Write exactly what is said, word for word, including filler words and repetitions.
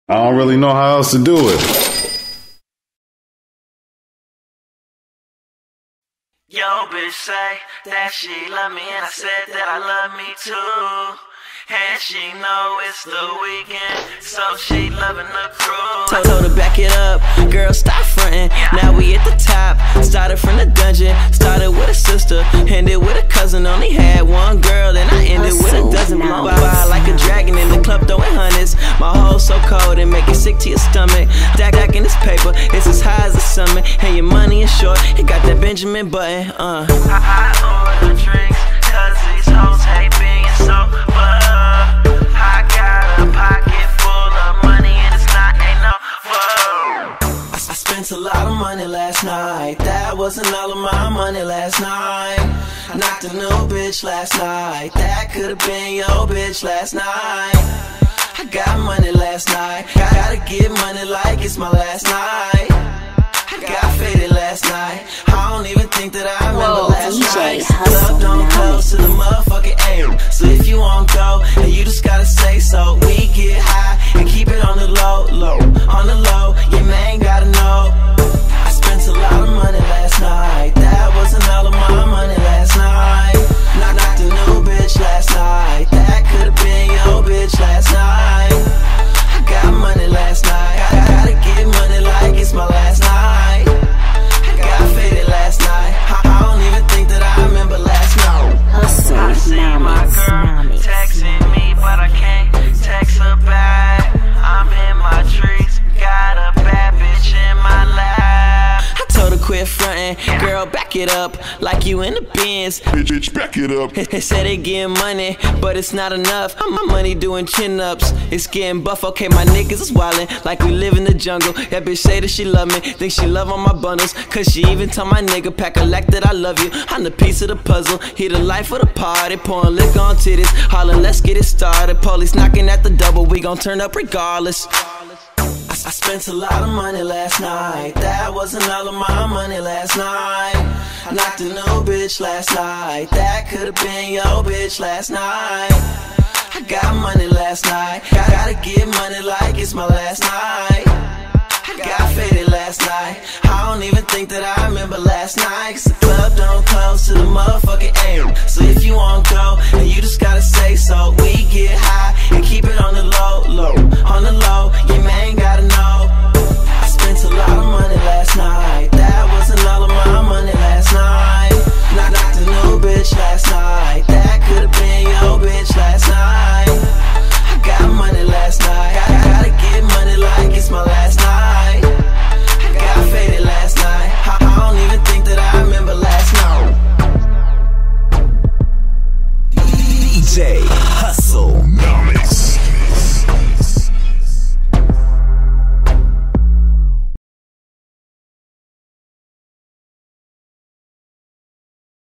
I don't really know how else to do it. Yo, bitch say that she love me, and I said that I love me too. And she know it's the weekend, so she loving the crew. Told her to back it up, girl, stop frontin'. Now we at the top, started from the dungeon. Started with a sister, ended with a cousin. Only had one girl, then I ended with a dozen. Blown by like a dragon in the club throwing hundreds. My hole's so cold and make it sick to your stomach. Dack dack in this paper, it's as high as the summit. And your money is short, it got that Benjamin Button, uh I, I order drinks, cause these hoes hate being sober. I got a pocket full of money and it's not ain't no whoa. I, I spent a lot of money last night. That wasn't all of my money last night. I knocked a new bitch last night. That could've been your bitch last night. I got money last night. I gotta get money like it's my last night. I got faded last night. I don't even think that I remember Whoa, last D J night. Club don't close to the motherfucking air. So if you won't go, then you just gotta say so. We get high and keep it on the low, low, on the low. Your man gotta know. I spent a lot of money last night. That wasn't all of my money last night. Knock knocked a new bitch last night. That could've been your bitch last night. I got money last night. I gotta get money like it's my last night. I see my girl texting me, but I can't text her back. I'm in my trees, got a bad bitch in my lap. I told her quit frontin', girl back it up, like you in the Benz. Bitch, bitch, back it up. It said they getting money, but it's not enough. My money doing chin-ups, it's getting buff. Okay, my niggas is wildin', like we live in the jungle. That bitch say that she love me, think she love all my bundles. Cause she even told my nigga, pack a lack that I love you. I'm the piece of the puzzle, he the life of the party. Pouring liquor on titties, hollering let's get it started. Police knocking at the double, we gon' turn up regardless. I, I spent a lot of money last night. That wasn't all of my money last night. I knocked a new bitch last night. That could've been your bitch last night. I got money last night. I gotta get money like it's my last night. I got faded last night. I don't even think that I remember last night. Cause the club don't close to the motherfucking air. So if you won't go, then you just gotta say so. We get high and keep it on the low, low, on the low. Your man gotta know. I spent a lot of money last night. That wasn't all of my money last night. Knock knocked a new bitch last night. That could've been your bitch last night. I got money last night. I gotta get money like it's my last night. I got faded last night. I, I don't even think that I remember last night. D J Hustle.